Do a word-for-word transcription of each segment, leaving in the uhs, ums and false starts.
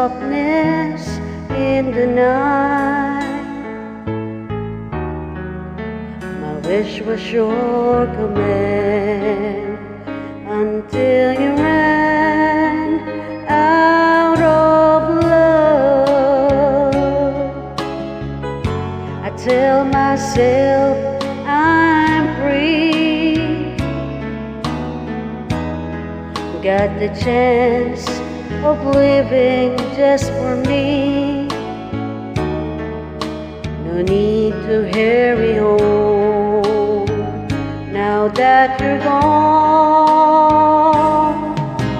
softness in the night. My wish was your command until you ran out of love. I tell myself I'm free, got the chance of living just for me. No need to hurry home now that you're gone.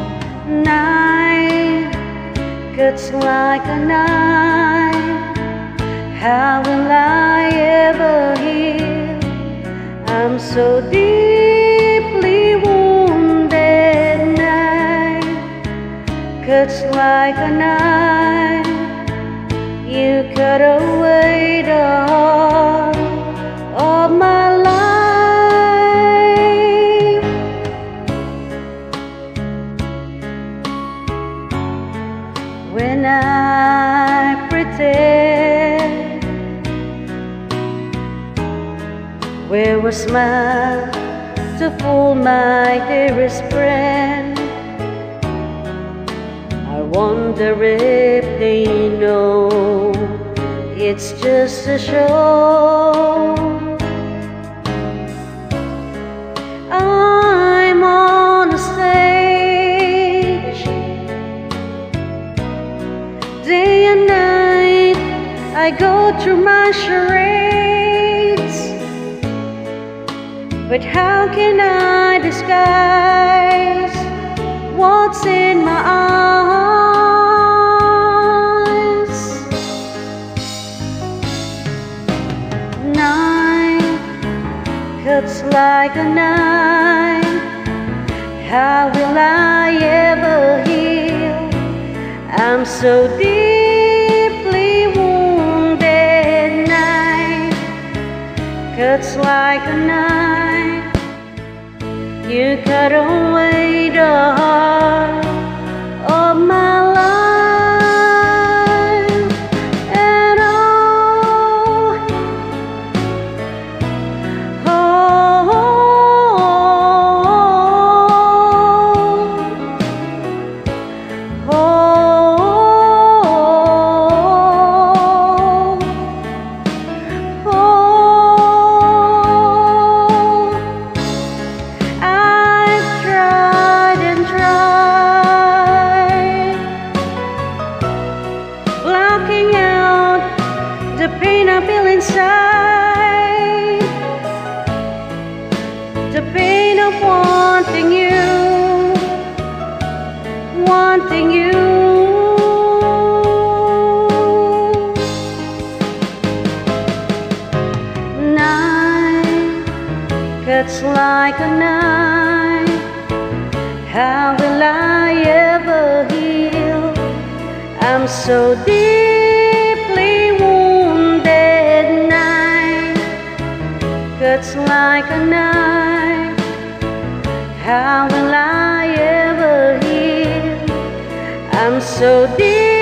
Night cuts like a knife. How will I ever heal? I'm so deeply wounded. Night cuts like a knife. You cut away the heart of my life. When I pretend, wear a smile to fool my dearest friend. I wonder if they know it's just a show. I'm on a stage, day and night I go through my charades. But how can I disguise what's in my eyes? Night cuts like a knife. How will I ever heal? I'm so deeply wounded. Night cuts like a knife. You cut away the heart of my life. And oh, oh, oh, oh, oh. Blocking out the pain I feel inside, the pain of wanting you, wanting you. Night cuts like a knife. How will I ever heal? I'm so deeply wounded. Night cuts like a knife. How will I ever heal? I'm so deep